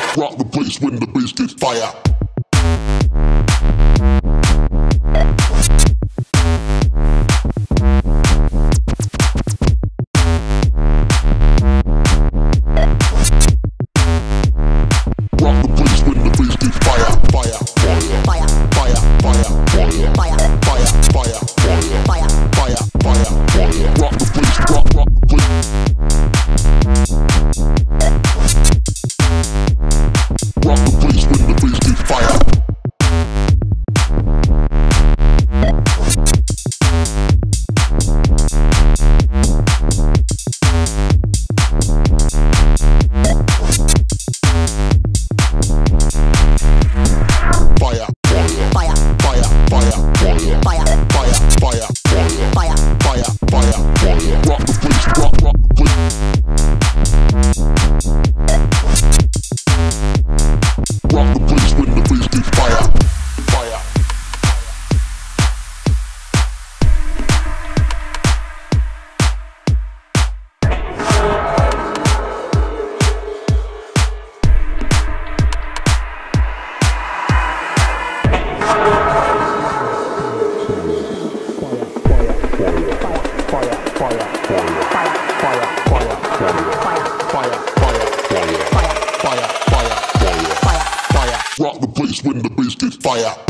Rock the place when the bass gets fire. Rock the place when the bass gets fire. Fire, fire, fire, fire, fire, fire, fire, fire, fire, fire, fire, fire. Rock the place, rock the place. Rock the place when the bass gets fire. Rock the place when the bass gets fire.